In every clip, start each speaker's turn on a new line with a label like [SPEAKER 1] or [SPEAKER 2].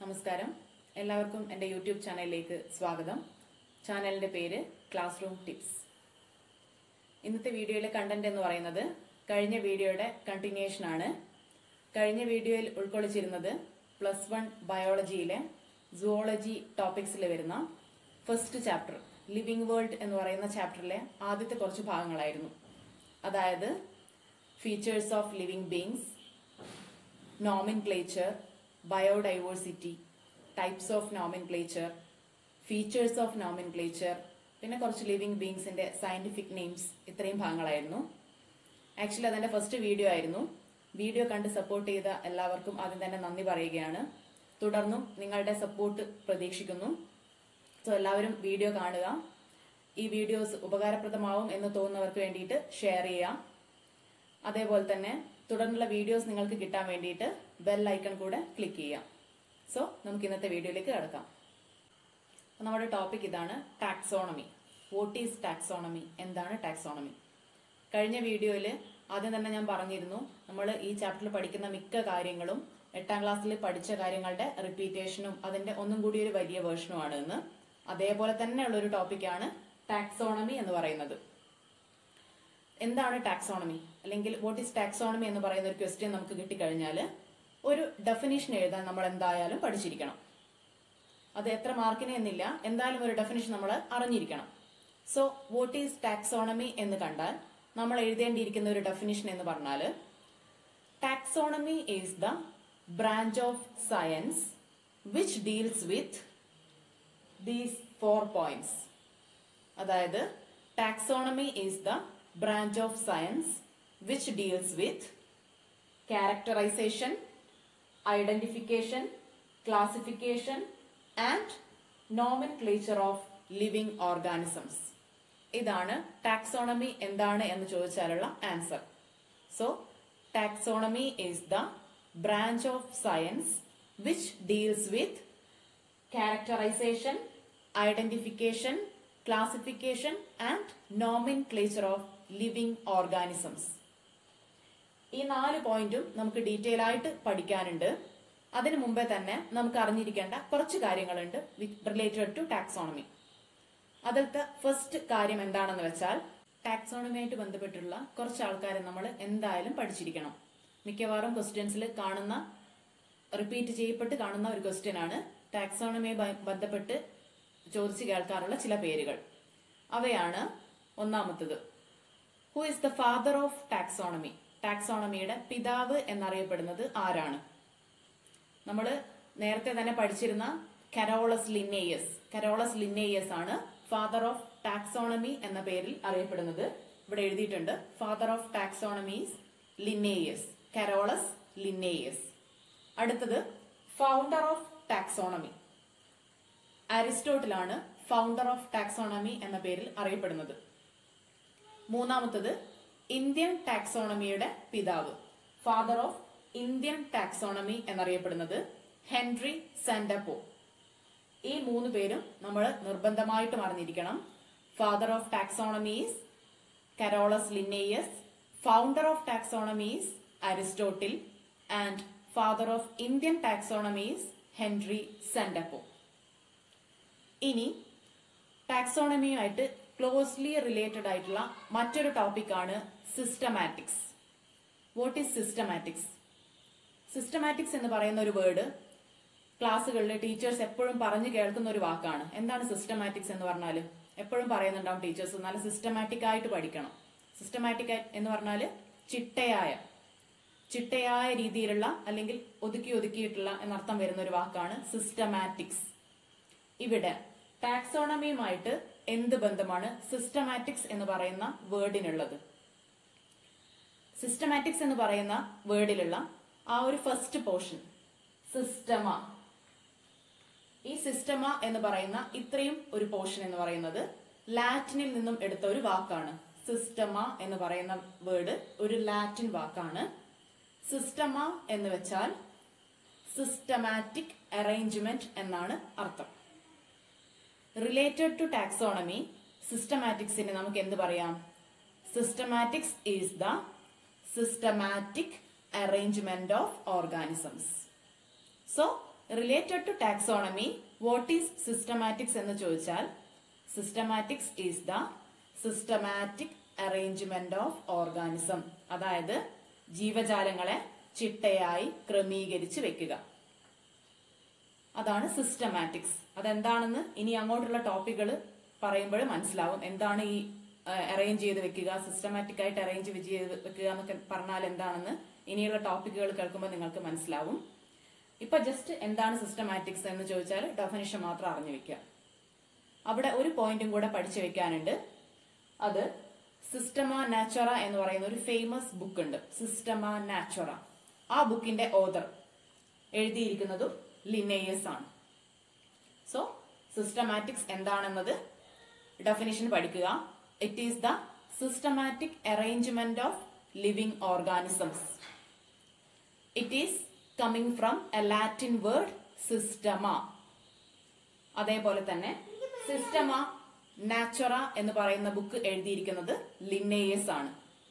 [SPEAKER 1] നമസ്കാരം. എല്ലാവർക്കും എൻ്റെ യൂട്യൂബ് ചാനലിലേക്ക് സ്വാഗതം. ചാനലിൻ്റെ പേര് ക്ലാസ് റൂം ടിപ്സ്. ഇന്നത്തെ വീഡിയോയിലെ കണ്ടന്റ് എന്ന് പറയുന്നത് കഴിഞ്ഞ വീഡിയോയുടെ കണ്ടിന്യൂഷൻ ആണ്. കഴിഞ്ഞ വീഡിയോയിൽ ഉൾക്കൊള്ളിച്ചിരുന്നത് +1 ബയോളജിയിലെ സുവോളജി ടോപ്പിക്സിൽ വരുന്ന ഫസ്റ്റ് ചാപ്റ്റർ ലിവിംഗ് വേൾഡ് എന്ന് പറയുന്ന ചാപ്റ്ററിലെ ആദ്യത്തെ കുറച്ച് ഭാഗങ്ങളായിരുന്നു. അതായത് features of living beings, nomenclature, biodiversity, types of nomenclature, features of nomenclature, പിന്നെ കുറച്ച് ലിവിംഗ് ബീങ്സിന്റെ സയന്റിഫിക് നെയിംസ്, ഇത്രയും ഭാഗങ്ങളായിരുന്നു. ആക്ച്വലി അതെന്റെ ഫസ്റ്റ് വീഡിയോ ആയിരുന്നു. വീഡിയോ കണ്ട് സപ്പോർട്ട് ചെയ്ത എല്ലാവർക്കും ആദ്യം തന്നെ നന്ദി പറയുകയാണ്. തുടർന്നും നിങ്ങളുടെ സപ്പോർട്ട് പ്രതീക്ഷിക്കുന്നു. സോ എല്ലാവരും വീഡിയോ കാണുക. ഈ വീഡിയോസ് ഉപകാരപ്രദമാവും എന്ന് തോന്നുന്നവർക്ക് വേണ്ടിയിട്ട് ഷെയർ ചെയ്യാം. അതേപോലെ തന്നെ തുടർന്നുള്ള വീഡിയോസ് നിങ്ങൾക്ക് കിട്ടാൻ വേണ്ടിയിട്ട് ബെൽ ഐക്കൺ കൂടെ ക്ലിക്ക് ചെയ്യാം. സോ നമുക്ക് ഇന്നത്തെ വീഡിയോയിലേക്ക് കടക്കാം. നമ്മുടെ ടോപ്പിക് ഇതാണ്, ടാക്സോണമി. What is taxonomy? എന്താണ് ടാക്സോണമി? കഴിഞ്ഞ വീഡിയോയിൽ ആദ്യം തന്നെ ഞാൻ പറഞ്ഞിരുന്നു, നമ്മൾ ഈ ചാപ്റ്ററിൽ പഠിക്കുന്ന മിക്ക കാര്യങ്ങളും 8ാം ക്ലാസ്സിൽ പഠിച്ച കാര്യങ്ങളുടെ റിപ്പീറ്റേഷനും അതിന്റെ ഒന്നും കൂടി ഒരു വലിയ വേർഷനുമാണ് എന്ന്. അതേപോലെ തന്നെയുള്ള ഒരു ടോപ്പിക്കാണ് ടാക്സോണമി എന്ന് പറയുന്നത്. എന്താണ് ടാക്സോണമി, അല്ലെങ്കിൽ വാട്ട് ഈസ് ടാക്സോണമി എന്ന് പറയുന്ന ഒരു ക്വസ്റ്റ്യൻ നമുക്ക് കിട്ടിക്കഴിഞ്ഞാൽ ഒരു ഡെഫിനിഷൻ എഴുതാൻ നമ്മൾ എന്തായാലും പഠിച്ചിരിക്കണം. അത് എത്ര മാർക്കിന് എന്നില്ല, എന്തായാലും ഒരു ഡെഫിനിഷൻ നമ്മൾ അറിഞ്ഞിരിക്കണം. സോ വാട്ട് ഈസ് ടാക്സോണമി എന്ന് കണ്ടാൽ നമ്മൾ എഴുതേണ്ടിയിരിക്കുന്ന ഒരു ഡെഫിനിഷൻ എന്ന് പറഞ്ഞാൽ, taxonomy is the branch of science which deals with these 4 points. അതായത് taxonomy is the branch of science which deals with characterization, identification, classification and nomenclature of living organisms. ഇതാണ് taxonomy എന്താണ് എന്ന് ചോദിച്ചാലുള്ള answer. So taxonomy is the branch of science which deals with characterization, identification, classification and nomenclature of living organisms. ഈ 4 പോയിന്റും നമുക്ക് detail ആയിട്ട് പഠിക്കാനുണ്ട്. അതിനു മുമ്പേ തന്നെ നമുക്ക് അറിഞ്ഞിരിക്കേണ്ട കുറച്ച് കാര്യങ്ങളുണ്ട് റിലേറ്റഡ് ടു ടാക്സോണമി. അതിലത്തെ ഫസ്റ്റ് കാര്യം എന്താണെന്ന് വെച്ചാൽ, ടാക്സോണമിയായിട്ട് ബന്ധപ്പെട്ടുള്ള കുറച്ച് ആൾക്കാരെ നമ്മൾ എന്തായാലും പഠിച്ചിരിക്കണം. മിക്കവാറും ക്വസ്റ്റ്യൻസിൽ കാണുന്ന, റിപ്പീറ്റ് ചെയ്യപ്പെട്ട് കാണുന്ന ഒരു ക്വസ്റ്റ്യൻ ആണ് ടാക്സോണമിയുമായി ബന്ധപ്പെട്ട് ചോദിച്ചു കേൾക്കാറുള്ള ചില പേരുകൾ. അവയാണ് ഒന്നാമത്തത്, who is the father of taxonomy? ടാക്സോണമിയുടെ പിതാവ് എന്നറിയപ്പെടുന്നത് ആരാണ്? നമ്മൾ നേരത്തെ തന്നെ പഠിച്ചിരുന്ന കരോളസ് ലിന്നേയസ്. കരോളസ് ലിന്നേയസ് ആണ് ഫാദർ ഓഫ് ടാക്സോണമി എന്ന പേരിൽ അറിയപ്പെടുന്നത്. ഇവിടെ എഴുതിയിട്ടുണ്ട്, father of taxonomies Linnaeus, Carolus Linnaeus. അടുത്തത് ഫൗണ്ടർ ഓഫ് ടാക്സോണമി. അരിസ്റ്റോട്ടിലാണ് ഫൗണ്ടർ ഓഫ് ടാക്സോണമി എന്ന പേരിൽ അറിയപ്പെടുന്നത്. മൂന്നാമത്തത് ഇന്ത്യൻ ടാക്സോണമിയുടെ പിതാവ്, ഫാദർ ഓഫ് ഇന്ത്യൻ ടാക്സോണമി എന്നറിയപ്പെടുന്നത് ഹെൻറി സാന്റപ്പോ. ഈ 3 പേരും നമ്മൾ നിർബന്ധമായിട്ടും അറിഞ്ഞിരിക്കണം. Father of taxonomies Carolus Linnaeus, founder of taxonomies Aristotle and father of Indian taxonomies Henry Santapau. ഇനി ടാക്സോണമിയുമായിട്ട് ക്ലോസ്ലി റിലേറ്റഡ് ആയിട്ടുള്ള മറ്റൊരു ടോപ്പിക്കാണ് systematics. What is systematics? Systematics എന്ന് പറയുന്ന ഒരു വേർഡ് ക്ലാസ്സുകളിൽ ടീച്ചേഴ്സ് എപ്പോഴും പറഞ്ഞു കേൾക്കുന്ന ഒരു വാക്കാണ്. എന്താണ് സിസ്റ്റമാറ്റിക്സ് എന്ന് പറഞ്ഞാൽ? എപ്പോഴും പറയുന്നുണ്ടാവും ടീച്ചേഴ്സ്, നല്ല സിസ്റ്റമാറ്റിക് ആയിട്ട് പഠിക്കണം. സിസ്റ്റമാറ്റിക് എന്ന് പറഞ്ഞാൽ ചിട്ടയായ രീതിയിലുള്ള, അല്ലെങ്കിൽ ഒതുക്കിയിട്ടുള്ള എന്നർത്ഥം വരുന്ന ഒരു വാക്കാണ് സിസ്റ്റമാറ്റിക്സ്. ഇവിടെ ടാക്സോണമിയുമായിട്ട് എന്ത് ബന്ധമാണ് സിസ്റ്റമാറ്റിക്സ് എന്ന് പറയുന്ന വേർഡിനുള്ളത്? സിസ്റ്റമാറ്റിക്സ് എന്ന് പറയുന്ന വേർഡിലുള്ള ആ ഒരു ഫസ്റ്റ് പോർഷൻ സിസ്റ്റമ, ഈ സിസ്റ്റമ എന്ന് പറയുന്ന ഇത്രയും ഒരു പോർഷൻ എന്ന് പറയുന്നത് ലാറ്റിനിൽ നിന്നും എടുത്ത ഒരു വാക്കാണ്. സിസ്റ്റമ എന്ന് പറയുന്ന വേർഡ് ഒരു ലാറ്റിൻ വാക്കാണ്. സിസ്റ്റമ എന്ന് വെച്ചാൽ സിസ്റ്റമാറ്റിക് അറേഞ്ച്മെന്റ് എന്നാണ് അർത്ഥം. റിലേറ്റഡ് ടു ടാക്സോണമി, സിസ്റ്റമാറ്റിക്സിന് നമുക്ക് എന്ത് പറയാം? Systematics is the systematic arrangement of organisms. So related to taxonomy what is systematics എന്ന് ചോദിച്ചാൽ systematics is the systematic arrangement of organism. അതായത് ജീവജാലങ്ങളെ ചിട്ടയായി ക്രമീകരിച്ച് വെക്കുക. അതാണ് സിസ്റ്റമാറ്റിക്സ്. അതെന്താണെന്ന് ഇനി അങ്ങോട്ടുള്ള ടോപ്പിക്കുകൾ പറയുമ്പോൾ മനസ്സിലാവും. എന്താണ് ഈ അറേഞ്ച് ചെയ്ത് വെക്കുക, സിസ്റ്റമാറ്റിക് ആയിട്ട് അറേഞ്ച് ചെയ്ത് വെക്കുക എന്നൊക്കെ പറഞ്ഞാൽ എന്താണെന്ന് ഇനിയുള്ള ടോപ്പിക്കുകൾ കേൾക്കുമ്പോൾ നിങ്ങൾക്ക് മനസ്സിലാവും. ഇപ്പൊ ജസ്റ്റ് എന്താണ് സിസ്റ്റമാറ്റിക്സ് എന്ന് ചോദിച്ചാൽ ഡെഫിനിഷൻ മാത്രം അറിഞ്ഞു വെക്കുക. അവിടെ ഒരു പോയിന്റും കൂടെ പഠിച്ചു വെക്കാനുണ്ട്. അത് സിസ്റ്റമാ നാച്ചുറ എന്ന് പറയുന്ന ഒരു ഫേമസ് ബുക്ക് ഉണ്ട്, സിസ്റ്റമാ നാച്ചുറ. ആ ബുക്കിന്റെ ഓതർ എഴുതിയിരിക്കുന്നതും ലിന്നേയസ് ആണ്. സോ സിസ്റ്റമാറ്റിക്സ് എന്താണെന്നത് ഡെഫിനിഷൻ പഠിക്കുക. It is the systematic arrangement of living organisms. It is coming from a Latin word systema. അതേപോലെ തന്നെ സിസ്റ്റമ നാച്ചുറ എന്ന് പറയുന്ന ബുക്ക് എഴുതിയിരിക്കുന്നത് ലിന്നേയസ് ആണ്.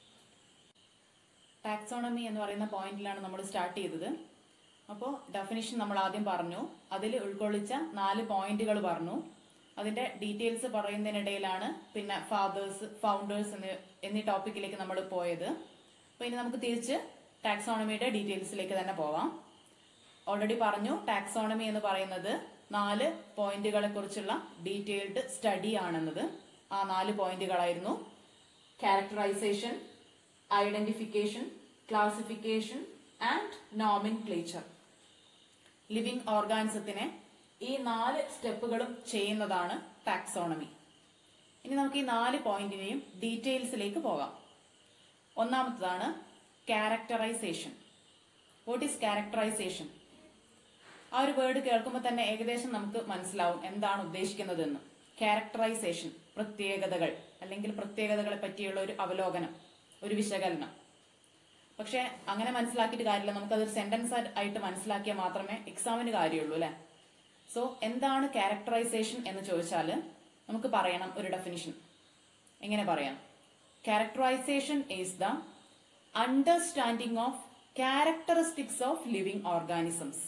[SPEAKER 1] ടാക്സോണമി എന്ന് പറയുന്ന പോയിന്റിലാണ് നമ്മൾ സ്റ്റാർട്ട് ചെയ്തത്. അപ്പോൾ ഡെഫിനിഷൻ നമ്മൾ ആദ്യം പറഞ്ഞു, അതിൽ ഉൾക്കൊള്ളിച്ച 4 പോയിന്റുകൾ പറഞ്ഞു. അതിന്റെ ഡീറ്റെയിൽസ് പറയുന്നതിനിടയിലാണ് പിന്നെ ഫൗണ്ടേഴ്സ് എന്നീ ടോപ്പിക്കിലേക്ക് നമ്മൾ പോയത്. അപ്പൊ ഇനി നമുക്ക് തിരിച്ച് ടാക്സോണമിയുടെ ഡീറ്റെയിൽസിലേക്ക് തന്നെ പോവാം. ഓൾറെഡി പറഞ്ഞു, ടാക്സോണമി എന്ന് പറയുന്നത് 4 പോയിന്റുകളെ കുറിച്ചുള്ള ഡീറ്റെയിൽഡ് സ്റ്റഡി ആണെന്നത്. ആ 4 പോയിന്റുകളായിരുന്നു characterization, identification, classification and nomenclature. Living ഓർഗാനിസത്തിനെ ഈ 4 സ്റ്റെപ്പുകളും ചെയ്യുന്നതാണ് ടാക്സോണമി. ഇനി നമുക്ക് ഈ 4 പോയിന്റിനെയും ഡീറ്റെയിൽസിലേക്ക് പോകാം. ഒന്നാമത്തതാണ് ക്യാരക്ടറൈസേഷൻ. What is characterization? ആ ഒരു വേർഡ് കേൾക്കുമ്പോൾ തന്നെ ഏകദേശം നമുക്ക് മനസ്സിലാവും എന്താണ് ഉദ്ദേശിക്കുന്നതെന്ന്. ക്യാരക്ടറൈസേഷൻ, പ്രത്യേകതകൾ അല്ലെങ്കിൽ പ്രത്യേകതകളെ പറ്റിയുള്ള ഒരു അവലോകനം, ഒരു വിശകലനം. പക്ഷെ അങ്ങനെ മനസ്സിലാക്കിയിട്ട് കാര്യമില്ല, നമുക്കതൊരു സെന്റൻസ് ആയിട്ട് മനസ്സിലാക്കിയാൽ മാത്രമേ എക്സാമിന് കാര്യമുള്ളൂ അല്ലെ. സോ എന്താണ് ക്യാരക്ടറൈസേഷൻ എന്ന് ചോദിച്ചാൽ നമുക്ക് പറയണം ഒരു ഡെഫിനിഷൻ. എങ്ങനെ പറയാം? Characterization is the understanding of characteristics of living organisms.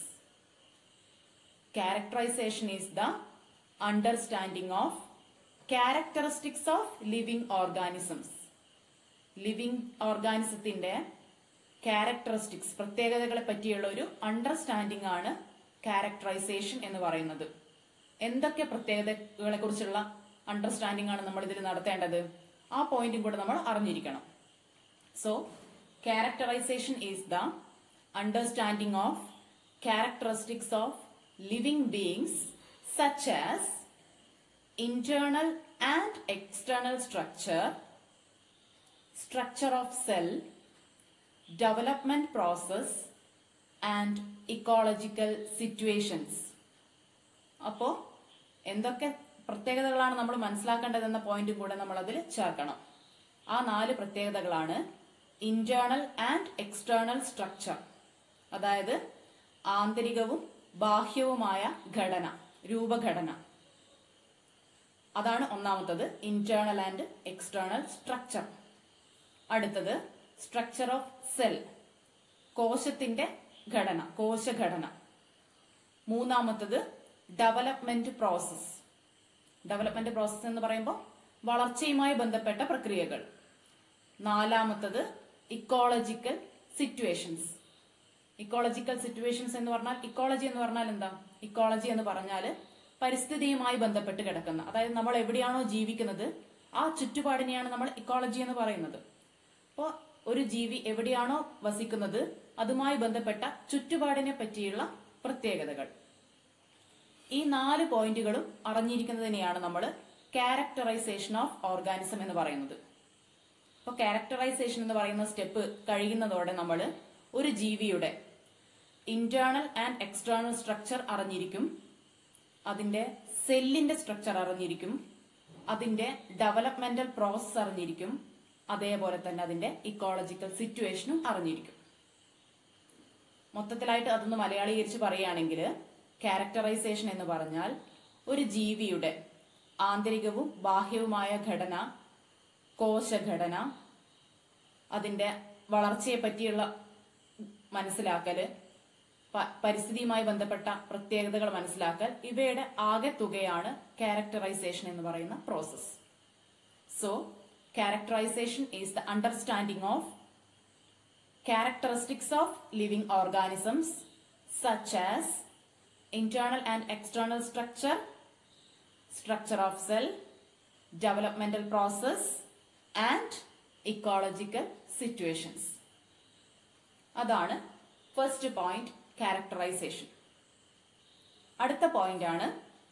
[SPEAKER 1] Characterization is the understanding of characteristics of living organisms. Living ഓർഗാനിസത്തിന്റെ ക്യാരക്ടറിസ്റ്റിക്സ്, പ്രത്യേകതകളെ പറ്റിയുള്ള ഒരു അണ്ടർസ്റ്റാൻഡിംഗ് ആണ് ക്യാരക്ടറൈസേഷൻ എന്ന് പറയുന്നത്. എന്തൊക്കെ പ്രത്യേകതകളെ കുറിച്ചുള്ള അണ്ടർസ്റ്റാൻഡിംഗ് ആണ് നമ്മൾ ഇതിൽ നടത്തേണ്ടത്? ആ പോയിന്റും കൂടെ നമ്മൾ അറിഞ്ഞിരിക്കണം. So characterization is the understanding of characteristics of living beings such as internal and external structure, structure of cell, development process and ecological situations. അപ്പോൾ എന്തൊക്കെ പ്രത്യേകതകളാണ് നമ്മൾ മനസ്സിലാക്കേണ്ടതെന്ന പോയിന്റും കൂടെ നമ്മൾ അതിൽ ചേർക്കണം. ആ 4 പ്രത്യേകതകളാണ് ഇന്റേണൽ ആൻഡ് എക്സ്റ്റേണൽ സ്ട്രക്ചർ, അതായത് ആന്തരികവും ബാഹ്യവുമായ ഘടന, രൂപഘടന. അതാണ് ഒന്നാമത്തത്, ഇന്റേണൽ ആൻഡ് എക്സ്റ്റേണൽ സ്ട്രക്ചർ. അടുത്തത് സ്ട്രക്ചർ ഓഫ് സെൽ, കോശത്തിന്റെ ഘടന, കോശഘടന. മൂന്നാമത്തത് ഡെവലപ്മെന്റ് പ്രോസസ്. ഡെവലപ്മെന്റ് പ്രോസസ് എന്ന് പറയുമ്പോൾ വളർച്ചയുമായി ബന്ധപ്പെട്ട പ്രക്രിയകൾ. നാലാമത്തത് ഇക്കോളജിക്കൽ സിറ്റുവേഷൻസ്. ഇക്കോളജിക്കൽ സിറ്റുവേഷൻസ് എന്ന് പറഞ്ഞാൽ, ഇക്കോളജി എന്ന് പറഞ്ഞാൽ എന്താ? ഇക്കോളജി എന്ന് പറഞ്ഞാൽ പരിസ്ഥിതിയുമായി ബന്ധപ്പെട്ട് കിടക്കുന്ന, അതായത് നമ്മൾ എവിടെയാണോ ജീവിക്കുന്നത് ആ ചുറ്റുപാടിനെയാണ് നമ്മൾ ഇക്കോളജി എന്ന് പറയുന്നത്. അപ്പോൾ ഒരു ജീവി എവിടെയാണോ വസിക്കുന്നത് അതുമായി ബന്ധപ്പെട്ട ചുറ്റുപാടിനെ പറ്റിയുള്ള പ്രത്യേകതകൾ. ഈ 4 പോയിന്റുകളും അറിഞ്ഞിരിക്കുന്നതിനെയാണ് നമ്മൾ ക്യാരക്ടറൈസേഷൻ ഓഫ് ഓർഗാനിസം എന്ന് പറയുന്നത്. അപ്പോൾ ക്യാരക്ടറൈസേഷൻ എന്ന് പറയുന്ന സ്റ്റെപ്പ് കഴിയുന്നതോടെ നമ്മൾ ഒരു ജീവിയുടെ ഇന്റേണൽ ആൻഡ് എക്സ്റ്റേണൽ സ്ട്രക്ചർ അറിഞ്ഞിരിക്കും, അതിന്റെ സെല്ലിന്റെ സ്ട്രക്ചർ അറിഞ്ഞിരിക്കും, അതിന്റെ ഡെവലപ്മെന്റൽ പ്രോസസ് അറിഞ്ഞിരിക്കും, അതേപോലെ തന്നെ അതിന്റെ ഇക്കോളജിക്കൽ സിറ്റുവേഷനും അറിഞ്ഞിരിക്കും. മൊത്തത്തിലായിട്ട് അതൊന്ന് മലയാളീകരിച്ച് പറയുകയാണെങ്കിൽ ക്യാരക്ടറൈസേഷൻ എന്ന് പറഞ്ഞാൽ ഒരു ജീവിയുടെ ആന്തരികവും ബാഹ്യവുമായ ഘടന, കോശഘടന, അതിന്റെ വളർച്ചയെ പറ്റിയുള്ള മനസ്സിലാക്കല്, പരിസ്ഥിതിയുമായി ബന്ധപ്പെട്ട പ്രത്യേകതകൾ മനസ്സിലാക്കൽ, ഇവയുടെ ആകെ തുകയാണ് ക്യാരക്ടറൈസേഷൻ എന്ന് പറയുന്ന process. So characterization is the understanding of characteristics of living organisms such as internal and external structure, structure of cell, developmental process and ecological situations. അതാണ് ഫസ്റ്റ് പോയിന്റ്, ക്യാരക്ടറൈസേഷൻ. അടുത്ത പോയിന്റ് ആണ്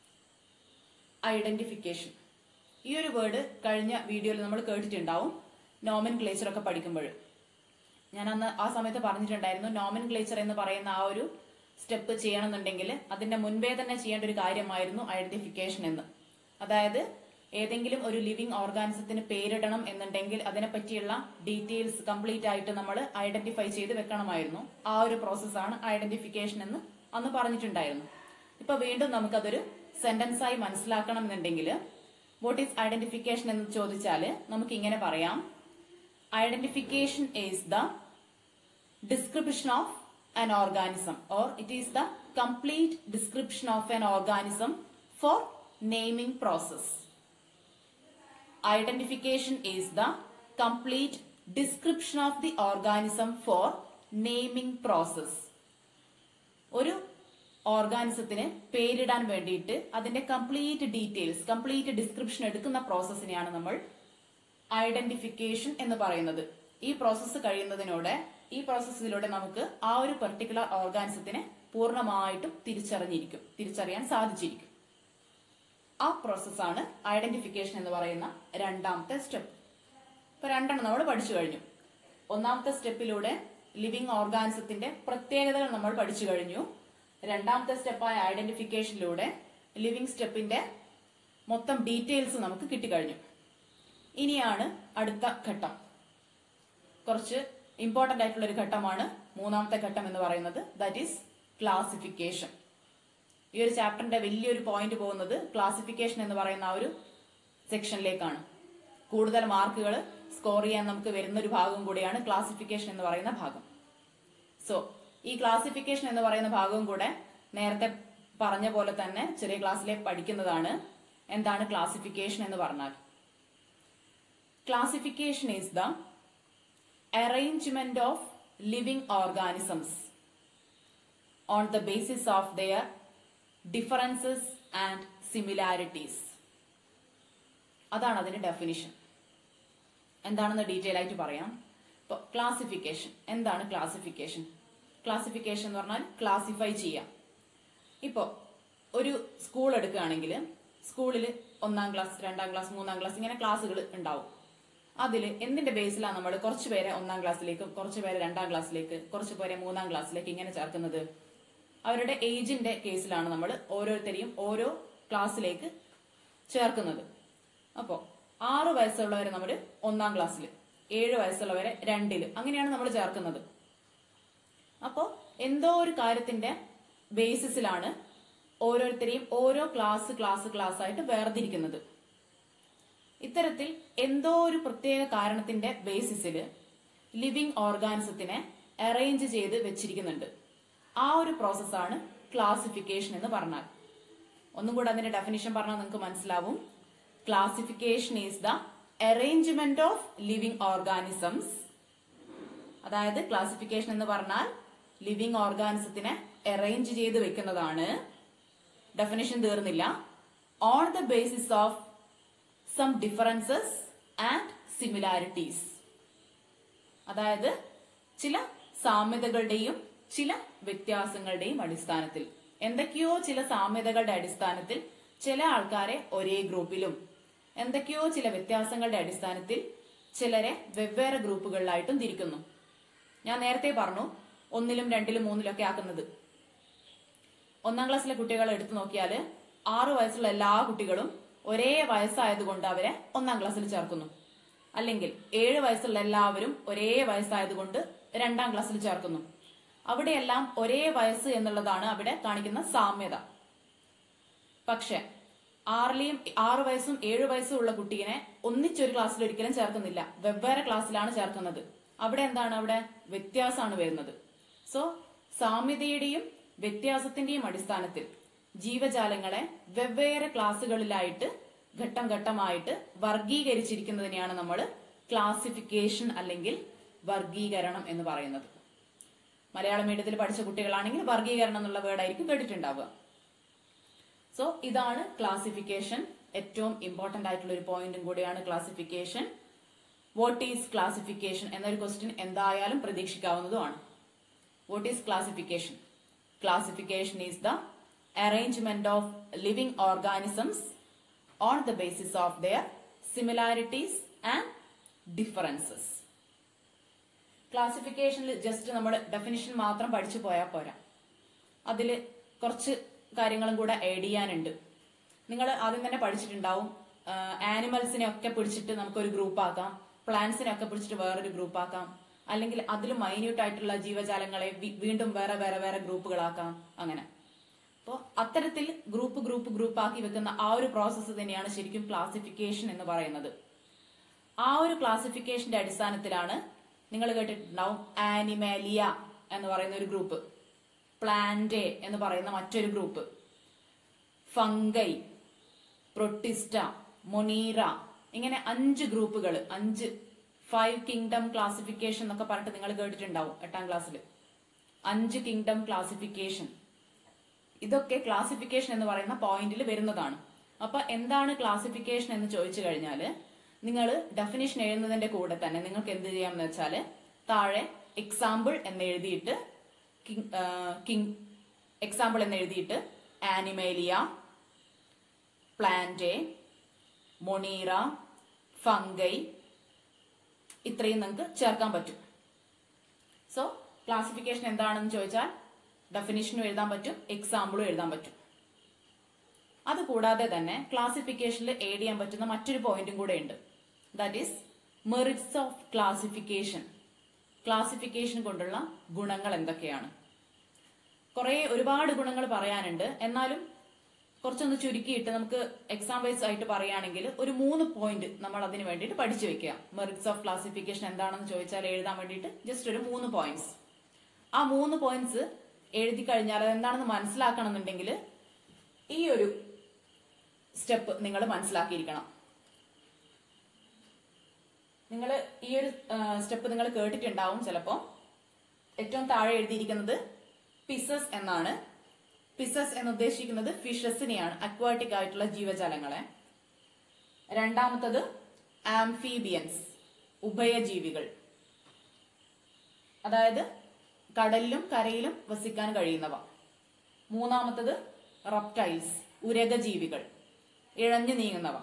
[SPEAKER 1] ഐഡന്റിഫിക്കേഷൻ. ഈ ഒരു word കഴിഞ്ഞ വീഡിയോയിൽ നമ്മൾ കേട്ടിട്ടുണ്ടാവും, nomenclature ഒക്കെ പഠിക്കുമ്പോൾ. ഞാൻ അന്ന് ആ സമയത്ത് പറഞ്ഞിട്ടുണ്ടായിരുന്നു, നോമൻക്ലേച്ചർ എന്ന് പറയുന്ന ആ ഒരു സ്റ്റെപ്പ് ചെയ്യണമെന്നുണ്ടെങ്കിൽ അതിന്റെ മുൻപേ തന്നെ ചെയ്യേണ്ട ഒരു കാര്യമായിരുന്നു ഐഡന്റിഫിക്കേഷൻ എന്ന്. അതായത് ഏതെങ്കിലും ഒരു ലിവിങ് ഓർഗാനിസത്തിന് പേരിടണം എന്നുണ്ടെങ്കിൽ അതിനെ പറ്റിയുള്ള ഡീറ്റെയിൽസ് കംപ്ലീറ്റ് ആയിട്ട് നമ്മൾ ഐഡന്റിഫൈ ചെയ്ത് വെക്കണമായിരുന്നു. ആ ഒരു പ്രോസസ്സാണ് ഐഡന്റിഫിക്കേഷൻ എന്ന് അന്ന് പറഞ്ഞിട്ടുണ്ടായിരുന്നു. ഇപ്പൊ വീണ്ടും നമുക്കതൊരു സെന്റൻസ് ആയി മനസ്സിലാക്കണം എന്നുണ്ടെങ്കിൽ വാട്ട് ഈസ് ഐഡന്റിഫിക്കേഷൻ എന്ന് ചോദിച്ചാൽ നമുക്ക് ഇങ്ങനെ പറയാം, identification is the description of an organism, or it is the complete description of an organism for naming process. Identification is the complete description of the organism for naming process. ഒരു ഓർഗാനിസത്തിന് പേരിടാൻ വേണ്ടിയിട്ട് അതിന്റെ complete details, complete description എടുക്കുന്ന പ്രോസസ്സിനെയാണ് നമ്മൾ identification എന്ന് പറയുന്നത്. ഈ process ഈ പ്രോസസ്സിലൂടെ നമുക്ക് ആ ഒരു പെർട്ടിക്കുലർ ഓർഗാനിസത്തിനെ പൂർണ്ണമായിട്ടും തിരിച്ചറിയാൻ സാധിച്ചിരിക്കും. ആ പ്രോസസ്സാണ് ഐഡന്റിഫിക്കേഷൻ എന്ന് പറയുന്ന രണ്ടാമത്തെ സ്റ്റെപ്പ്. ഇപ്പൊ രണ്ടെണ്ണം നമ്മൾ പഠിച്ചു കഴിഞ്ഞു. ഒന്നാമത്തെ സ്റ്റെപ്പിലൂടെ ലിവിങ് ഓർഗാനിസത്തിന്റെ പ്രത്യേകതകൾ നമ്മൾ പഠിച്ചു കഴിഞ്ഞു. രണ്ടാമത്തെ സ്റ്റെപ്പായ ഐഡന്റിഫിക്കേഷനിലൂടെ ലിവിങ് സ്റ്റെപ്പിന്റെ മൊത്തം ഡീറ്റെയിൽസ് നമുക്ക് കിട്ടിക്കഴിഞ്ഞു. ഇനിയാണ് അടുത്ത ഘട്ടം. കുറച്ച് ഇമ്പോർട്ടന്റ് ആയിട്ടുള്ള ഒരു ഘട്ടമാണ് മൂന്നാമത്തെ ഘട്ടം എന്ന് പറയുന്നത്, ദാറ്റ് ഈസ് ക്ലാസിഫിക്കേഷൻ. ഈ ഒരു ചാപ്റ്ററിന്റെ വലിയൊരു പോയിന്റ് പോകുന്നത് ക്ലാസിഫിക്കേഷൻ എന്ന് പറയുന്ന ആ ഒരു സെക്ഷനിലേക്കാണ്. കൂടുതൽ മാർക്കുകൾ സ്കോർ ചെയ്യാൻ നമുക്ക് വരുന്ന ഒരു ഭാഗം കൂടിയാണ് ക്ലാസിഫിക്കേഷൻ എന്ന് പറയുന്ന ഭാഗം. സോ ഈ ക്ലാസിഫിക്കേഷൻ എന്ന് പറയുന്ന ഭാഗവും കൂടെ നേരത്തെ പറഞ്ഞ പോലെ തന്നെ ചെറിയ ക്ലാസ്സിലെ പഠിക്കുന്നതാണ്. എന്താണ് ക്ലാസിഫിക്കേഷൻ എന്ന് പറഞ്ഞാൽ? Classification is the arrangement of living organisms on the basis of their differences and similarities. അതാണ് അതിന്റെ ഡെഫിനിഷൻ. എന്താണെന്ന് ഡീറ്റെയിൽ ആയിട്ട് പറയാം. ഇപ്പോൾ ക്ലാസിഫിക്കേഷൻ എന്താണ്? ക്ലാസിഫിക്കേഷൻ എന്ന് പറഞ്ഞാൽ ക്ലാസിഫൈ ചെയ്യാം. ഇപ്പോൾ ഒരു സ്കൂൾ എടുക്കുകയാണെങ്കിൽ സ്കൂളിൽ 1ാം ക്ലാസ്, 2ാം ക്ലാസ്, 3ാം ക്ലാസ് ഇങ്ങനെ ക്ലാസ്സുകൾ ഉണ്ടാവും. അതിൽ എന്തിന്റെ ബേസിലാണ് നമ്മൾ കുറച്ച് പേരെ 1ാം ക്ലാസ്സിലേക്കും കുറച്ച് പേരെ 2ാം ക്ലാസ്സിലേക്ക് കുറച്ച് പേരെ 3ാം ക്ലാസ്സിലേക്ക് ഇങ്ങനെ ചേർക്കുന്നത്? അവരുടെ ഏജിന്റെ കേസിലാണ് നമ്മൾ ഓരോരുത്തരെയും ഓരോ ക്ലാസ്സിലേക്ക് ചേർക്കുന്നത്. അപ്പോൾ 6 വയസ്സുള്ളവരെ നമ്മൾ 1ാം ക്ലാസ്സിൽ, 7 വയസ്സുള്ളവരെ 2ൽ, അങ്ങനെയാണ് നമ്മൾ ചേർക്കുന്നത്. അപ്പോൾ എന്തോ ഒരു കാര്യത്തിന്റെ ബേസിസിലാണ് ഓരോരുത്തരെയും ഓരോ ക്ലാസ് ആയിട്ട് വേർതിരിക്കുന്നത്. ഇത്തരത്തിൽ എന്തോ ഒരു പ്രത്യേക കാരണത്തിന്റെ ബേസിസിൽ ലിവിങ് ഓർഗാനിസത്തിനെ അറേഞ്ച് ചെയ്ത് വെച്ചിരിക്കുന്നുണ്ട്. ആ ഒരു പ്രോസസ്സാണ് ക്ലാസിഫിക്കേഷൻ എന്ന് പറഞ്ഞാൽ. ഒന്നും കൂടെ അതിന്റെ ഡെഫിനിഷൻ പറഞ്ഞാൽ നിങ്ങൾക്ക് മനസ്സിലാവും. Classification is the arrangement of living organisms. അതായത് ക്ലാസിഫിക്കേഷൻ എന്ന് പറഞ്ഞാൽ ലിവിങ് ഓർഗാനിസത്തിനെ അറേഞ്ച് ചെയ്ത് വെക്കുന്നതാണ്. ഡെഫിനിഷൻ തീർന്നില്ല. On the basis of some differences and similarities. അതായത് ചില സാമ്യതകളുടെയും ചില വ്യത്യാസങ്ങളുടെയും അടിസ്ഥാനത്തിൽ, എന്തൊക്കെയോ ചില സാമ്യതകളുടെ അടിസ്ഥാനത്തിൽ ചില ആൾക്കാരെ ഒരേ ഗ്രൂപ്പിലും, എന്തൊക്കെയോ ചില വ്യത്യാസങ്ങളുടെ അടിസ്ഥാനത്തിൽ ചിലരെ വെവ്വേറെ ഗ്രൂപ്പുകളിലായിട്ടും തിരിക്കുന്നു. ഞാൻ നേരത്തെ പറഞ്ഞു 1ലും 2ലും 3ലും ഒക്കെ ആക്കുന്നത്. 1ാം ക്ലാസ്സിലെ കുട്ടികളെ എടുത്തു നോക്കിയാൽ 6 വയസ്സുള്ള എല്ലാ കുട്ടികളും ഒരേ വയസ്സായതുകൊണ്ട് അവരെ 1ാം ക്ലാസ്സിൽ ചേർക്കുന്നു. അല്ലെങ്കിൽ 7 വയസ്സുള്ള എല്ലാവരും ഒരേ വയസ്സായതുകൊണ്ട് 2ാം ക്ലാസ്സിൽ ചേർക്കുന്നു. അവിടെയെല്ലാം ഒരേ വയസ്സ് എന്നുള്ളതാണ് അവിടെ കാണിക്കുന്ന സാമ്യത. പക്ഷെ 6 വയസ്സും 7 വയസ്സും ഉള്ള കുട്ടീനെ ഒന്നിച്ചൊരു ക്ലാസ്സിൽ ഒരിക്കലും ചേർക്കുന്നില്ല, വെവ്വേറെ ക്ലാസ്സിലാണ് ചേർക്കുന്നത്. അവിടെ എന്താണ്? അവിടെ വ്യത്യാസമാണ് വരുന്നത്. സോ സാമ്യതയുടെയും വ്യത്യാസത്തിന്റെയും അടിസ്ഥാനത്തിൽ ജീവജാലങ്ങളെ വെവ്വേറെ ക്ലാസ്സുകളിലായിട്ട് ഘട്ടം ഘട്ടമായിട്ട് വർഗീകരിച്ചിരിക്കുന്നതിനെയാണ് നമ്മൾ ക്ലാസിഫിക്കേഷൻ അല്ലെങ്കിൽ വർഗീകരണം എന്ന് പറയുന്നത്. മലയാളം മീഡിയത്തിൽ പഠിച്ച കുട്ടികളാണെങ്കിൽ വർഗീകരണം എന്നുള്ള വേർഡായിരിക്കും കേട്ടിട്ടുണ്ടാവുക. സോ ഇതാണ് ക്ലാസിഫിക്കേഷൻ. ഏറ്റവും ഇമ്പോർട്ടന്റ് ആയിട്ടുള്ള ഒരു പോയിന്റും കൂടിയാണ് ക്ലാസിഫിക്കേഷൻ. വാട്ട് ഈസ് ക്ലാസിഫിക്കേഷൻ എന്നൊരു ക്വസ്റ്റ്യൻ എന്തായാലും പ്രതീക്ഷിക്കാവുന്നതുമാണ്. What is classification? Classification is the arrangement of living organisms on the basis of their similarities and differences. ക്ലാസിഫിക്കേഷനിൽ ജസ്റ്റ് നമ്മൾ ഡെഫിനിഷൻ മാത്രം പഠിച്ചു പോയാൽ പോരാ, അതിൽ കുറച്ച് കാര്യങ്ങളും കൂടെ ആഡ് ചെയ്യാനുണ്ട്. നിങ്ങൾ ആദ്യം തന്നെ പഠിച്ചിട്ടുണ്ടാവും, ആനിമൽസിനെ ഒക്കെ പിടിച്ചിട്ട് നമുക്കൊരു ഗ്രൂപ്പ് ആക്കാം, പ്ലാന്റ്സിനെ ഒക്കെ പിടിച്ചിട്ട് വേറൊരു ഗ്രൂപ്പ് ആക്കാം, അല്ലെങ്കിൽ അതിൽ മൈന്യൂട്ട് ആയിട്ടുള്ള ജീവജാലങ്ങളെ വീണ്ടും വേറെ വേറെ വേറെ ഗ്രൂപ്പുകളാക്കാം. അങ്ങനെ അപ്പോൾ അത്തരത്തിൽ ഗ്രൂപ്പ് ആക്കി വെക്കുന്ന ആ ഒരു പ്രോസസ്സ് തന്നെയാണ് ശരിക്കും ക്ലാസിഫിക്കേഷൻ എന്ന് പറയുന്നത്. ആ ഒരു ക്ലാസിഫിക്കേഷന്റെ അടിസ്ഥാനത്തിലാണ് നിങ്ങൾ കേട്ടിട്ടുണ്ടാവും ആനിമാലിയ എന്ന് പറയുന്ന ഒരു ഗ്രൂപ്പ്, പ്ലാന്റേ എന്ന് പറയുന്ന മറ്റൊരു ഗ്രൂപ്പ്, ഫംഗൈ, പ്രൊട്ടിസ്റ്റ, മൊണീറ, ഇങ്ങനെ 5 ഗ്രൂപ്പുകൾ, 5 കിങ്ഡം ക്ലാസിഫിക്കേഷൻ എന്നൊക്കെ പറഞ്ഞിട്ട് നിങ്ങൾ കേട്ടിട്ടുണ്ടാവും 8ാം ക്ലാസ്സിൽ. 5 കിങ്ഡം ക്ലാസിഫിക്കേഷൻ, ഇതൊക്കെ ക്ലാസിഫിക്കേഷൻ എന്ന് പറയുന്ന പോയിന്റിൽ വരുന്നതാണ്. അപ്പൊ എന്താണ് ക്ലാസിഫിക്കേഷൻ എന്ന് ചോദിച്ചു കഴിഞ്ഞാൽ നിങ്ങൾ ഡെഫിനിഷൻ എഴുതുന്നതിന്റെ കൂടെ തന്നെ നിങ്ങൾക്ക് എന്ത് ചെയ്യാമെന്ന് വെച്ചാൽ താഴെ എക്സാമ്പിൾ എന്ന് എഴുതിയിട്ട് എക്സാമ്പിൾ എന്ന് എഴുതിയിട്ട് ആനിമേലിയ, പ്ലാന്റേ, മൊണീറ, ഫംഗൈ ഇത്രയും നിങ്ങൾക്ക് ചേർക്കാൻ പറ്റും. സോ ക്ലാസിഫിക്കേഷൻ എന്താണെന്ന് ചോദിച്ചാൽ ഡെഫിനിഷനും എഴുതാൻ പറ്റും, എക്സാമ്പിളും എഴുതാൻ പറ്റും. അതുകൂടാതെ തന്നെ ക്ലാസിഫിക്കേഷനിൽ ആഡ് ചെയ്യാൻ പറ്റുന്ന മറ്റൊരു പോയിന്റും കൂടെ ഉണ്ട്. That is merits of classification. Classification കൊണ്ടുള്ള ഗുണങ്ങൾ എന്തൊക്കെയാണ്? ഒരുപാട് ഗുണങ്ങൾ പറയാനുണ്ട്. എന്നാലും കുറച്ചൊന്ന് ചുരുക്കിയിട്ട് നമുക്ക് എക്സാം വൈസ് ആയിട്ട് പറയുകയാണെങ്കിൽ ഒരു 3 പോയിന്റ് നമ്മൾ അതിന് വേണ്ടിയിട്ട് പഠിച്ചു വെക്കുക. മെറിറ്റ്സ് ഓഫ് ക്ലാസിഫിക്കേഷൻ എന്താണെന്ന് ചോദിച്ചാൽ എഴുതാൻ വേണ്ടിയിട്ട് ജസ്റ്റ് ഒരു 3 പോയിന്റ്സ്. ആ 3 പോയിന്റ്സ് എഴുതി കഴിഞ്ഞാൽ അതെന്താണെന്ന് മനസ്സിലാക്കണം എന്നുണ്ടെങ്കിൽ ഈ ഒരു സ്റ്റെപ്പ് നിങ്ങൾ മനസ്സിലാക്കിയിരിക്കണം. നിങ്ങൾ ഈ ഒരു സ്റ്റെപ്പ് നിങ്ങൾ കേട്ടിട്ടുണ്ടാവും ചിലപ്പോൾ. ഏറ്റവും താഴെ എഴുതിയിരിക്കുന്നത് പിസസ് എന്നാണ്. പിസസ് എന്ന് ഉദ്ദേശിക്കുന്നത് ഫിഷസിനെയാണ്, അക്വാട്ടിക് ആയിട്ടുള്ള ജീവജാലങ്ങളെ. രണ്ടാമത്തത് ആംഫീബിയൻസ്, ഉഭയജീവികൾ, അതായത് കടലിലും കരയിലും വസിക്കാൻ കഴിയുന്നവ. മൂന്നാമത്തത് റെപ്റ്റൈൽസ്, ഉരകജീവികൾ, ഇഴഞ്ഞു നീങ്ങുന്നവ.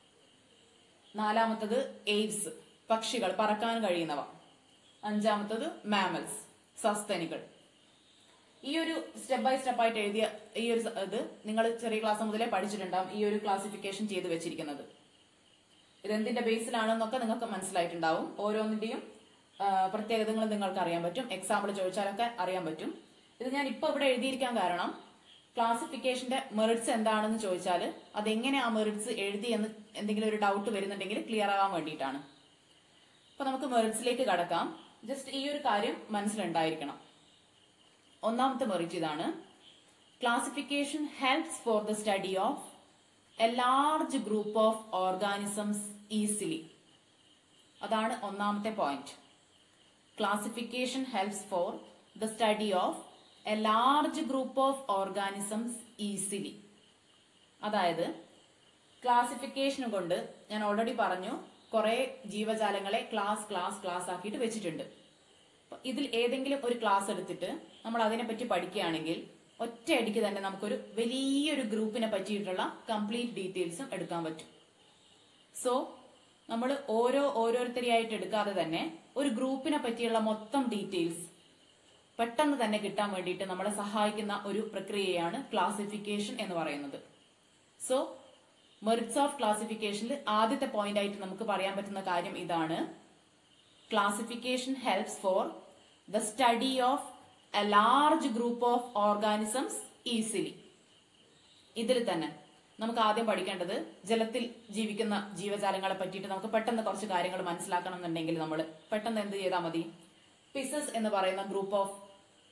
[SPEAKER 1] നാലാമത്തത് എയ്വ്സ്, പക്ഷികൾ, പറക്കാൻ കഴിയുന്നവ. അഞ്ചാമത്തത് മാമൽസ്, സസ്തനികൾ. ഈ ഒരു സ്റ്റെപ്പ് ബൈ സ്റ്റെപ്പ് ആയിട്ട് എഴുതിയ ഈ ഒരു ഇത് നിങ്ങൾ ചെറിയ ക്ലാസ് മുതലേ പഠിച്ചിട്ടുണ്ടാവും. ഈ ഒരു ക്ലാസിഫിക്കേഷൻ ചെയ്ത് വെച്ചിരിക്കുന്നത് ഇതെന്തിന്റെ ബേസിലാണെന്നൊക്കെ നിങ്ങൾക്ക് മനസ്സിലായിട്ടുണ്ടാവും. ഓരോന്നിന്റെയും പ്രത്യേകതകൾ നിങ്ങൾക്ക് അറിയാൻ പറ്റും. എക്സാമ്പിൾ ചോദിച്ചാലൊക്കെ അറിയാൻ പറ്റും. ഇത് ഞാൻ ഇപ്പൊ ഇവിടെ എഴുതിയിരിക്കാൻ കാരണം ക്ലാസിഫിക്കേഷന്റെ മെറിറ്റ്സ് എന്താണെന്ന് ചോദിച്ചാൽ അതെങ്ങനെ ആ മെറിറ്റ്സ് എഴുതി എന്ന് എന്തെങ്കിലും ഒരു ഡൗട്ട് വരുന്നുണ്ടെങ്കിൽ ക്ലിയർ ആവാൻ വേണ്ടിയിട്ടാണ്. അപ്പൊ നമുക്ക് മെറിറ്റ്സിലേക്ക് കടക്കാം. ജസ്റ്റ് ഈ ഒരു കാര്യം മനസ്സിലുണ്ടായിരിക്കണം. ഒന്നാമത്തെ മെറിറ്റ് ഇതാണ്: classification helps for the study of a large group of organisms easily. അതാണ് ഒന്നാമത്തെ point. Classification helps for the study of a large group of organisms easily. അതായത് ക്ലാസിഫിക്കേഷൻ കൊണ്ട് ഞാൻ ഓൾറെഡി പറഞ്ഞു കുറെ ജീവജാലങ്ങളെ ക്ലാസ് ആക്കിയിട്ട് വെച്ചിട്ടുണ്ട്. ഇതിൽ ഏതെങ്കിലും ഒരു ക്ലാസ് എടുത്തിട്ട് നമ്മൾ അതിനെപ്പറ്റി പഠിക്കുകയാണെങ്കിൽ ഒറ്റയടിക്ക് തന്നെ നമുക്കൊരു വലിയൊരു ഗ്രൂപ്പിനെ പറ്റിയിട്ടുള്ള കംപ്ലീറ്റ് ഡീറ്റെയിൽസും എടുക്കാൻ പറ്റും. സോ നമ്മൾ ഓരോരുത്തരെയായിട്ട് എടുക്കാതെ തന്നെ ഒരു ഗ്രൂപ്പിനെ പറ്റിയുള്ള മൊത്തം ഡീറ്റെയിൽസ് പെട്ടെന്ന് തന്നെ കിട്ടാൻ വേണ്ടിയിട്ട് നമ്മളെ സഹായിക്കുന്ന ഒരു പ്രക്രിയയാണ് ക്ലാസിഫിക്കേഷൻ എന്ന് പറയുന്നത്. സോ മെറിറ്റ്സ് ഓഫ് ക്ലാസിഫിക്കേഷനിൽ ആദ്യത്തെ പോയിന്റ് ആയിട്ട് നമുക്ക് പറയാൻ പറ്റുന്ന കാര്യം ഇതാണ്: classification helps for the study of a large group of organisms easily. ഇതിൽ തന്നെ നമുക്ക് ആദ്യം പഠിക്കേണ്ടത് ജലത്തിൽ ജീവിക്കുന്ന ജീവജാലങ്ങളെ പറ്റിയിട്ട് നമുക്ക് പെട്ടെന്ന് കുറച്ച് കാര്യങ്ങൾ മനസ്സിലാക്കണം എന്നുണ്ടെങ്കിൽ നമ്മൾ പെട്ടെന്ന് എന്ത് ചെയ്താൽ മതി? പിസസ് എന്ന് പറയുന്ന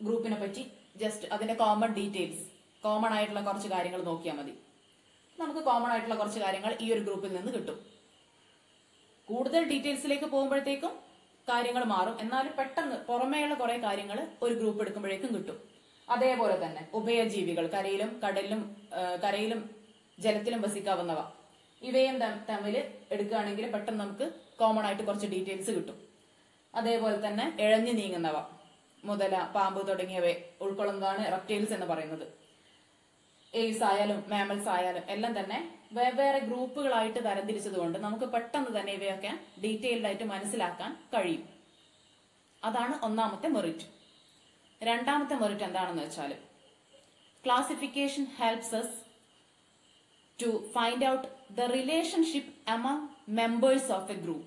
[SPEAKER 1] ഗ്രൂപ്പിനെ പറ്റി ജസ്റ്റ് അതിന്റെ കോമൺ ഡീറ്റെയിൽസ്, കോമൺ ആയിട്ടുള്ള കുറച്ച് കാര്യങ്ങൾ നോക്കിയാൽ മതി. നമുക്ക് കോമൺ ആയിട്ടുള്ള കുറച്ച് കാര്യങ്ങൾ ഈ ഒരു ഗ്രൂപ്പിൽ നിന്ന് കിട്ടും. കൂടുതൽ ഡീറ്റെയിൽസിലേക്ക് പോകുമ്പോഴത്തേക്കും കാര്യങ്ങൾ മാറും. എന്നാലും പെട്ടെന്ന് പുറമേയുള്ള കുറെ കാര്യങ്ങൾ ഒരു ഗ്രൂപ്പ് എടുക്കുമ്പോഴേക്കും കിട്ടും. അതേപോലെ തന്നെ ഉഭയജീവികൾ, കരയിലും ജലത്തിലും വസിക്കാവുന്നവ, ഇവയും തമ്മിൽ എടുക്കുകയാണെങ്കിൽ പെട്ടെന്ന് നമുക്ക് കോമൺ ആയിട്ട് കുറച്ച് ഡീറ്റെയിൽസ് കിട്ടും. അതേപോലെ തന്നെ ഇഴഞ്ഞു നീങ്ങുന്നവ, മുതല, പാമ്പ് തുടങ്ങിയവയെ ഉൾക്കൊള്ളുന്നതാണ് റെപ്റ്റൈൽസ് എന്ന് പറയുന്നത്. എയ്സ് ആയാലും മാമൽസ് ആയാലും എല്ലാം തന്നെ വെവ്വേറെ ഗ്രൂപ്പുകളായിട്ട് തരംതിരിച്ചതുകൊണ്ട് നമുക്ക് പെട്ടെന്ന് തന്നെ ഇവയൊക്കെ ഡീറ്റെയിൽഡ് ആയിട്ട് മനസ്സിലാക്കാൻ കഴിയും. അതാണ് ഒന്നാമത്തെ മെറിറ്റ്. രണ്ടാമത്തെ മെറിറ്റ് എന്താണെന്ന് വെച്ചാൽ, classification helps us to find out the relationship among members of a group.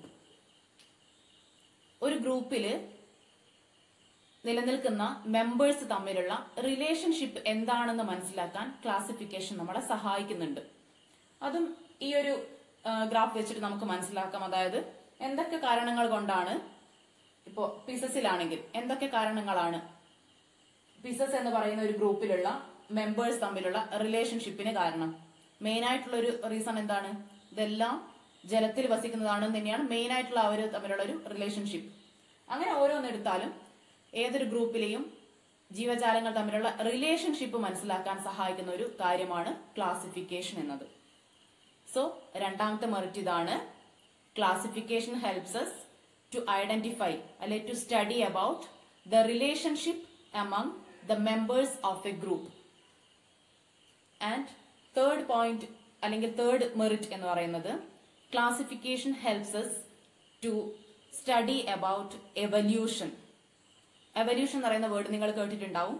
[SPEAKER 1] ഒരു ഗ്രൂപ്പില് നിലനിൽക്കുന്ന മെമ്പേഴ്സ് തമ്മിലുള്ള റിലേഷൻഷിപ്പ് എന്താണെന്ന് മനസ്സിലാക്കാൻ ക്ലാസിഫിക്കേഷൻ നമ്മളെ സഹായിക്കുന്നുണ്ട്. അതും ഈ ഒരു ഗ്രാഫ് വെച്ചിട്ട് നമുക്ക് മനസ്സിലാക്കാം. അതായത് എന്തൊക്കെ കാരണങ്ങൾ കൊണ്ടാണ്, ഇപ്പോ പിസസിലാണെങ്കിൽ എന്തൊക്കെ കാരണങ്ങളാണ് പിസസ് എന്ന് പറയുന്ന ഒരു ഗ്രൂപ്പിലുള്ള മെമ്പേഴ്സ് തമ്മിലുള്ള റിലേഷൻഷിപ്പിന് കാരണം. മെയിൻ ആയിട്ടുള്ള ഒരു റീസൺ എന്താണ്? ഇതെല്ലാം ജലത്തിൽ വസിക്കുന്നതാണെന്ന് തന്നെയാണ് മെയിൻ ആയിട്ടുള്ള അവർ തമ്മിലുള്ള ഒരു റിലേഷൻഷിപ്പ്. അങ്ങനെ ഓരോന്നെടുത്താലും ഏതൊരു ഗ്രൂപ്പിലെയും ജീവജാലങ്ങൾ തമ്മിലുള്ള റിലേഷൻഷിപ്പ് മനസ്സിലാക്കാൻ സഹായിക്കുന്ന ഒരു കാര്യമാണ് ക്ലാസിഫിക്കേഷൻ എന്നത്. സോ രണ്ടാമത്തെ മെറിറ്റ് ഇതാണ്. Classification helps us to identify അല്ലെ to study about the relationship among the members of a group. And third point അല്ലെങ്കിൽ തേർഡ് മെറിറ്റ് എന്ന് പറയുന്നത്, classification helps us to study about evolution. Evolution എന്ന് പറയുന്ന word നിങ്ങൾ കേട്ടിട്ടുണ്ടാവും.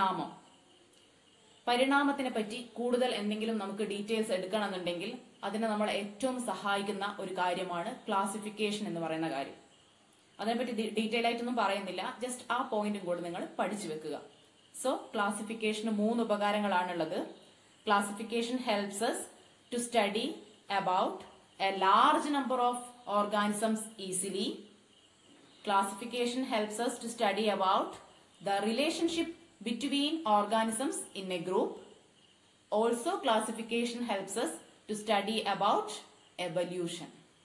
[SPEAKER 1] പരിണാമത്തിനെ പറ്റി കൂടുതൽ എന്തെങ്കിലും നമുക്ക് ഡീറ്റെയിൽസ് എടുക്കണമെന്നുണ്ടെങ്കിൽ അതിനെ നമ്മളെ ഏറ്റവും സഹായിക്കുന്ന ഒരു കാര്യമാണ് ക്ലാസിഫിക്കേഷൻ എന്ന് പറയുന്ന കാര്യം. അതിനെപ്പറ്റി ഡീറ്റെയിൽ ആയിട്ടൊന്നും പറയുന്നില്ല, ജസ്റ്റ് ആ പോയിന്റും കൂടെ നിങ്ങൾ പഠിച്ചു വെക്കുക. സോ ക്ലാസിഫിക്കേഷന് 3 ഉപകാരങ്ങളാണുള്ളത്. Classification helps us to study about a large number of organisms easily. Classification helps us to study about the relationship between organisms in a group. Also, classification helps us to study about evolution.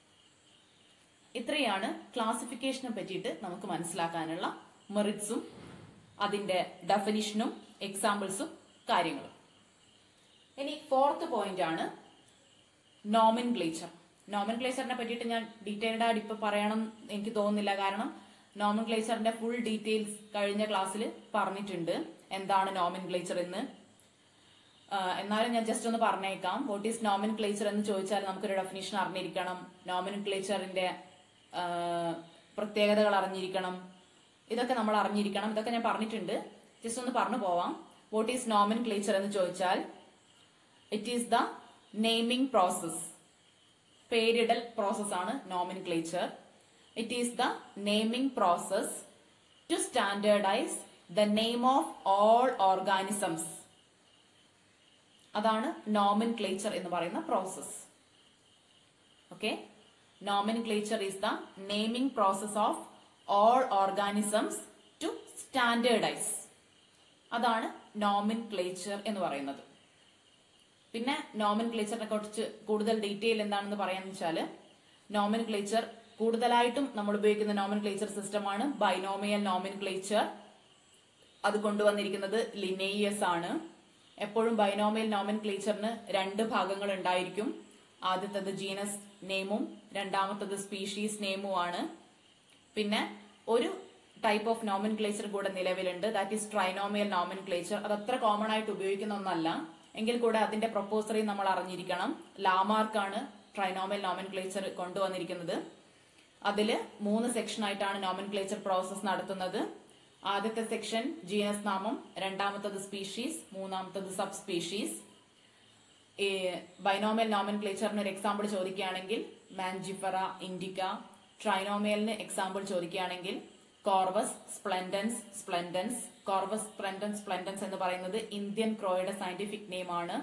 [SPEAKER 1] ഇത്രയാണ് ക്ലാസിഫിക്കേഷനെ പറ്റിയിട്ട് നമുക്ക് മനസ്സിലാക്കാനുള്ള മെറിറ്റ്സും അതിന്റെ ഡെഫിനിഷനും എക്സാമ്പിൾസും കാര്യങ്ങളും. ഇനി fourth point ആണ് nomenclature. നോമൻക്ലേച്ചറിനെ പറ്റിയിട്ട് ഞാൻ ഡീറ്റെയിൽഡ് ആയിട്ട് ഇപ്പൊ പറയണം എനിക്ക് തോന്നുന്നില്ല. കാരണം നോമൻക്ലേച്ചറിന്റെ ഫുൾ ഡീറ്റെയിൽസ് കഴിഞ്ഞ ക്ലാസ്സിൽ പറഞ്ഞിട്ടുണ്ട് എന്താണ് നോമൻക്ലേച്ചർ എന്ന്. എന്നാലും ഞാൻ ജസ്റ്റ് ഒന്ന് പറഞ്ഞേക്കാം. വാട്ട് ഈസ് നോമൻക്ലേച്ചർ എന്ന് ചോദിച്ചാൽ നമുക്കൊരു ഡെഫിനിഷൻ അറിഞ്ഞിരിക്കണം, നോമൻക്ലേച്ചറിന്റെ പ്രത്യേകതകൾ അറിഞ്ഞിരിക്കണം, ഇതൊക്കെ നമ്മൾ അറിഞ്ഞിരിക്കണം. ഇതൊക്കെ ഞാൻ പറഞ്ഞിട്ടുണ്ട്, ജസ്റ്റ് ഒന്ന് പറഞ്ഞു പോവാം. വാട്ട് ഈസ് നോമൻക്ലേച്ചർ എന്ന് ചോദിച്ചാൽ, it is the naming process. പേരിടൽ പ്രോസസ്സാണ് nomenclature. It is the naming process to standardize the name of all organisms. അതാണ് നോമൻക്ലേച്ചർ എന്ന് പറയുന്ന process. Okay, nomenclature is the naming process of all organisms to standardize. അതാണ് nomenclature എന്ന് പറയുന്നത്. പിന്നെ നോമൻക്ലേച്ചറിനെ കുറിച്ച് കൂടുതൽ ഡീറ്റെയിൽ എന്താണെന്ന് പറയാന്ന് വെച്ചാൽ, നോമൻക്ലേച്ചർ കൂടുതലായിട്ടും നമ്മൾ ഉപയോഗിക്കുന്ന നോമൻക്ലേച്ചർ സിസ്റ്റമാണ് ബൈനോമിയൽ നോമൻക്ലേച്ചർ. അത് കൊണ്ടുവന്നിരിക്കുന്നത് ലിനേയസ് ആണ്. എപ്പോഴും ബൈനോമിയൽ നോമൻക്ലേച്ചറിന് 2 ഭാഗങ്ങൾ ഉണ്ടായിരിക്കും. ആദ്യത്തേത് ജീനസ് നെയിമും രണ്ടാമത്തത് സ്പീഷീസ് നെയിമുമാണ്. പിന്നെ ഒരു ടൈപ്പ് ഓഫ് നോമൻക്ലേച്ചർ കൂടെ നിലവിലുണ്ട്, ദാറ്റ് ഈസ് ട്രൈനോമിയൽ നോമൻക്ലേച്ചർ. അത് അത്ര കോമൺ ആയിട്ട് ഉപയോഗിക്കുന്ന ഒന്നല്ല, എങ്കിൽ കൂടെ അതിന്റെ പ്രൊപ്പോസറി നമ്മൾ അറിഞ്ഞിരിക്കണം. ലാമാർക്കാണ് ട്രൈനോമിയൽ നോമൻക്ലേച്ചർ കൊണ്ടുവന്നിരിക്കുന്നത്. അതില് 3 സെക്ഷനായിട്ടാണ് നോമൻക്ലേച്ചർ പ്രോസസ് നടത്തുന്നത്. ആദ്യത്തെ സെക്ഷൻ ജീനസ് നാമം, രണ്ടാമത്തത് സ്പീഷീസ്, മൂന്നാമത്തത് സബ് സ്പീഷീസ്. ബൈനോമിയൽ നോമൻക്ലേച്ചറിന് ഒരു എക്സാമ്പിൾ ചോദിക്കുകയാണെങ്കിൽ മാൻജിഫറ ഇൻഡിക്ക. ട്രൈനോമിയലിന് എക്സാമ്പിൾ ചോദിക്കുകയാണെങ്കിൽ കോർവസ് സ്പ്ലെൻഡൻസ്. കോർവസ് സ്പ്ലെൻഡൻസ് എന്ന് പറയുന്നത് ഇന്ത്യൻ ക്രോയുടെ സയന്റിഫിക് നെയിം ആണ്.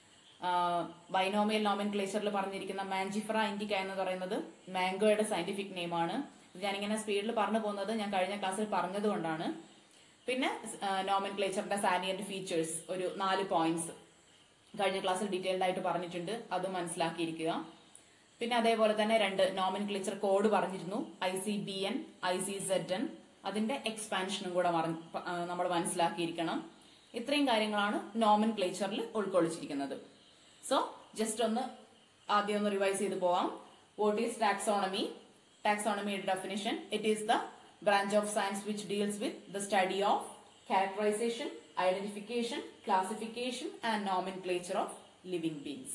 [SPEAKER 1] ബൈനോമിയൽ നോമൻക്ലേച്ചറിൽ പറഞ്ഞിരിക്കുന്ന മാൻജിഫറ ഇൻഡിക്ക എന്ന് പറയുന്നത് മാംഗോയുടെ സയന്റിഫിക് നെയിം ആണ്. ഞാനിങ്ങനെ സ്പീഡിൽ പറഞ്ഞു പോകുന്നത് ഞാൻ കഴിഞ്ഞ ക്ലാസ്സിൽ പറഞ്ഞതുകൊണ്ടാണ്. പിന്നെ നോമൻക്ലേച്ചറിന്റെ സാലിയന്റ് ഫീച്ചേഴ്സ് ഒരു 4 പോയിന്റ്സ് കഴിഞ്ഞ ക്ലാസ്സിൽ ഡീറ്റെയിൽഡ് ആയിട്ട് പറഞ്ഞിട്ടുണ്ട്, അത് മനസ്സിലാക്കിയിരിക്കുക. പിന്നെ അതേപോലെ തന്നെ 2 നോമൻക്ലേച്ചർ കോഡ് പറഞ്ഞിരുന്നു, ICBN, ICZN. അതിന്റെ എക്സ്പാൻഷനും കൂടെ നമ്മൾ മനസ്സിലാക്കിയിരിക്കണം. ഇത്രയും കാര്യങ്ങളാണ് നോമൻക്ലേച്ചറിൽ ഉൾക്കൊള്ളിച്ചിരിക്കുന്നത്. സോ ജസ്റ്റ് ആദ്യം ഒന്ന് റിവൈസ് ചെയ്ത് പോവാം. What is taxonomy? ടാക്സോണമിയുടെ definition: it is the branch of science which deals with the study of characterization, identification, classification and nomenclature of living beings.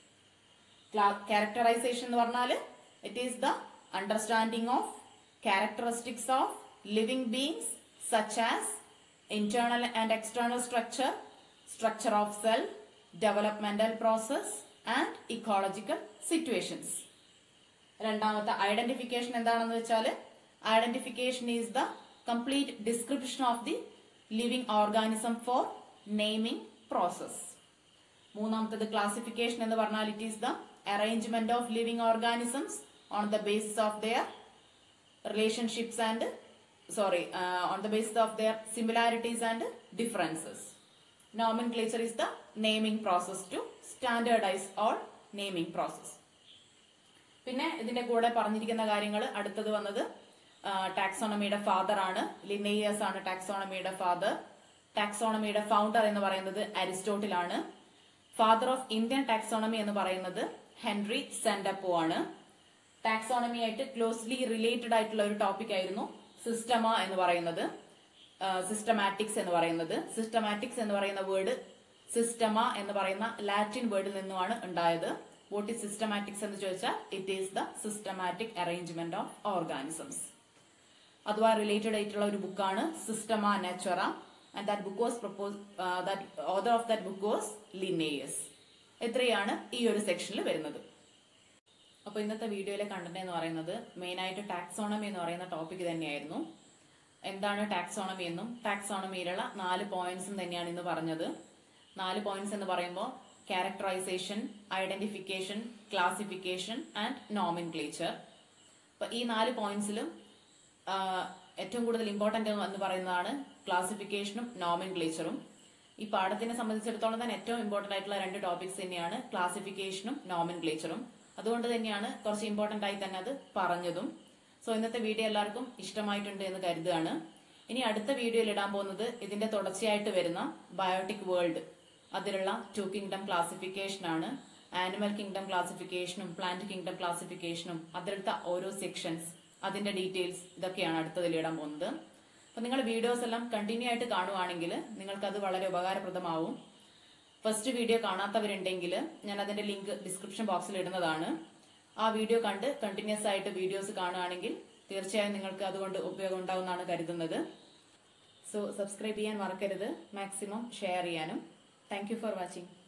[SPEAKER 1] Characterization എന്ന് പറഞ്ഞാൽ it is the understanding of characteristics of living beings such as internal and external structure, structure of cell, developmental process and ecological situations. രണ്ടാമത്തെ identification എന്താണെന്ന് വെച്ചാൽ identification is the complete description of the living organism for naming process. മൂന്നാമത്തേത് classification എന്ന് പറഞ്ഞാൽ it is the arrangement of living organisms on the basis of their relationships and on the basis of their similarities and differences. Nomenclature is the naming process to standardize all naming process. പിന്നെ ഇതിന്റെ കൂടെ പറഞ്ഞിരിക്കുന്ന കാര്യങ്ങൾ അടുത്തത് വന്നത് ടാക്സോണമിയുടെ father ആണ്, ലിന്നേയസ് ആണ് ടാക്സോണമിയുടെ father. ടാക്സോണമിയുടെ founder എന്ന് പറയുന്നത് അരിസ്റ്റോട്ടിൽ ആണ്. ഫാദർ ഓഫ് ഇന്ത്യൻ ടാക്സോണമി എന്ന് പറയുന്നത് ഹെൻറി സെന്റപ്പോ ആണ്. ടാക്സോണമി ആയിട്ട് ക്ലോസ്ലി റിലേറ്റഡ് ആയിട്ടുള്ള ഒരു ടോപ്പിക് ആയിരുന്നു സിസ്റ്റമ എന്ന് പറയുന്നത്, സിസ്റ്റമാറ്റിക്സ് എന്ന് പറയുന്നത്. സിസ്റ്റമാറ്റിക്സ് എന്ന് പറയുന്ന വേർഡ് സിസ്റ്റമ എന്ന് പറയുന്ന ലാറ്റിൻ വേർഡിൽ നിന്നുമാണ് ഉണ്ടായത്. വാട്ട് ഈസ് സിസ്റ്റമാറ്റിക്സ് എന്ന് ചോദിച്ചാൽ it is the systematic arrangement of organisms. അതുമായി റിലേറ്റഡ് ആയിട്ടുള്ള ഒരു ബുക്കാണ് Systema Naturae. And that book was author of that book was Linnaeus. ഇത്രയാണ് ഈ ഒരു സെക്ഷനിൽ വരുന്നത്. അപ്പൊ ഇന്നത്തെ വീഡിയോയിലെ കണ്ടന്റ് എന്ന് പറയുന്നത് മെയിൻ ആയിട്ട് ടാക്സോണമി എന്ന് പറയുന്ന ടോപ്പിക് തന്നെയായിരുന്നു. എന്താണ് ടാക്സോണമി എന്നും ടാക്സോണമിയിലുള്ള 4 പോയിന്റ്സും തന്നെയാണ് ഇന്ന് പറഞ്ഞത്. 4 പോയിന്റ്സ് എന്ന് പറയുമ്പോൾ characterization, identification, classification and nomenclature. അപ്പൊ ഈ 4 പോയിന്റ്സിലും ഏറ്റവും കൂടുതൽ ഇമ്പോർട്ടന്റ് എന്ന് പറയുന്നതാണ് ക്ലാസിഫിക്കേഷനും നോമൻക്ലേച്ചറും. ഈ പാഠത്തിനെ സംബന്ധിച്ചിടത്തോളം തന്നെ ഏറ്റവും ഇമ്പോർട്ടന്റ് ആയിട്ടുള്ള 2 ടോപ്പിക്സ് തന്നെയാണ് ക്ലാസിഫിക്കേഷനും നോമൻക്ലേച്ചറും. അതുകൊണ്ട് തന്നെയാണ് കുറച്ച് ഇമ്പോർട്ടന്റ് ആയി തന്നെ അത് പറഞ്ഞതും. സോ ഇന്നത്തെ വീഡിയോ എല്ലാവർക്കും ഇഷ്ടമായിട്ടുണ്ട് എന്ന് കരുതുകയാണ്. ഇനി അടുത്ത വീഡിയോയിൽ ഇടാൻ പോകുന്നത് ഇതിന്റെ തുടർച്ചയായിട്ട് വരുന്ന ബയോട്ടിക് വേൾഡ്, അതിലുള്ള 2 കിങ്ഡം ക്ലാസിഫിക്കേഷൻ ആണ്. ആനിമൽ കിങ്ഡം ക്ലാസിഫിക്കേഷനും പ്ലാന്റ് കിങ്ഡം ക്ലാസിഫിക്കേഷനും അതിലത്തെ ഓരോ സെക്ഷൻസ്, അതിന്റെ ഡീറ്റെയിൽസ്, ഇതൊക്കെയാണ് അടുത്തതിൽ ഇടാൻ പോകുന്നത്. അപ്പൊ നിങ്ങൾ വീഡിയോസ് എല്ലാം കണ്ടിന്യൂ ആയിട്ട് കാണുവാണെങ്കിൽ നിങ്ങൾക്ക് അത് വളരെ ഉപകാരപ്രദമാവും. ഫസ്റ്റ് വീഡിയോ കാണാത്തവരുണ്ടെങ്കിൽ ഞാൻ അതിന്റെ ലിങ്ക് ഡിസ്ക്രിപ്ഷൻ ബോക്സിൽ ഇടുന്നതാണ്. ആ വീഡിയോ കണ്ട് കണ്ടിന്യൂസ് ആയിട്ട് വീഡിയോസ് കാണുകയാണെങ്കിൽ തീർച്ചയായും നിങ്ങൾക്ക് അതുകൊണ്ട് ഉപയോഗം ഉണ്ടാവുമെന്നാണ് കരുതുന്നത്. സോ സബ്സ്ക്രൈബ് ചെയ്യാൻ മറക്കരുത്, മാക്സിമം ഷെയർ ചെയ്യാനും. Thank you for watching.